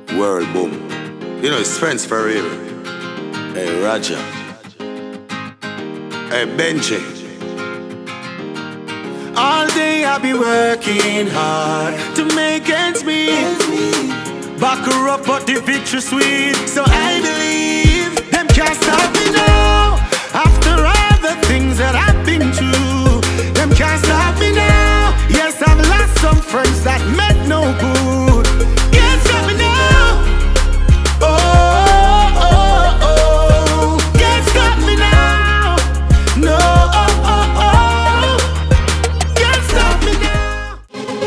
World boom. You know, it's friends for real. Hey, Roger. Hey, Benji. All day I be working hard to make ends meet. Back her up, but the victory sweet. So I believe them can't stop me now. After all the things that I've been through, them can't stop me now. Yes, I've lost some friends that meant no good. Can't stop me now. Oh, oh, oh. Can't stop me now. No, oh, oh, oh. Can't stop me now.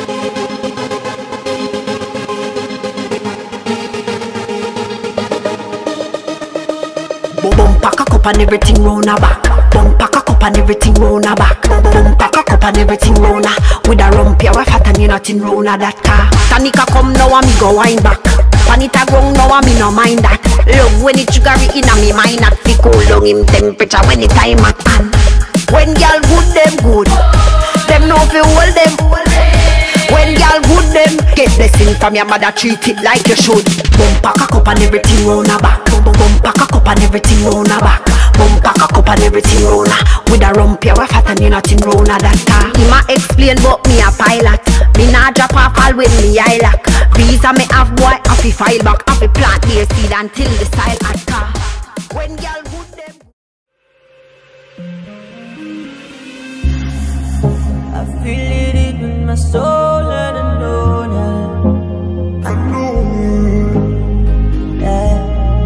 Boom, pack a cup and everything round her back. Boom, pack a cup and everything round her back. Boom, pack a cup and everything round her. With a rump, you fat and you nothing round her that car. Tanika come now and me go wind back. Panita ground now and me no mind that. Love when it sugary in a me mind that. Fi cool down him temperature when the time at hand. When girl good, them good. Them no fi hold them. When girl good, them get blessing from your mother, treat it like you should. Boom, pack a cup and everything round her back. Boom, pack a cup and everything round her back. Boom, pack a cup and everything round her. With a rump, you fat and you nothing round her that car. He ma explain but me a pilot. Me nah drop off all when me eye lock. Visa me have boy, have to file back. Have to plant their seed until the style at car. When girl good, them I feel it in my soul and I know now. I know. Yeah.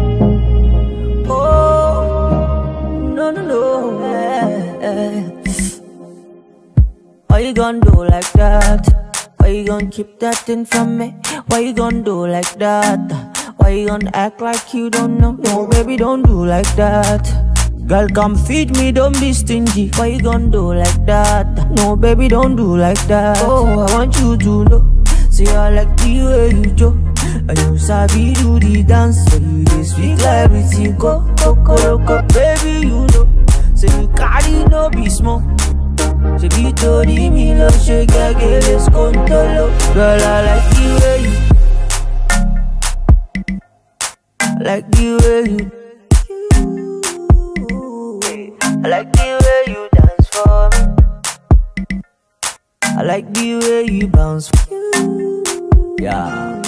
Oh, no, no, no. Yeah. Why you gonna do like that? Why you gonna keep that thing from me? Why you gonna do like that? Why you gonna act like you don't know? No, baby, don't do like that. Girl, come feed me, don't be stingy. Why you gonna do like that? No, baby, don't do like that. Oh, I want you to know. See, I like the way you joke. And you sabi do the dance. So you just speak like everything. Go, baby, you know. Say you carry no be small. Say be to the me love, shake a girl, let's control. Girl, I like the way you. I like the way you. I like the way you dance for me. I like the way you bounce for you. Yeah.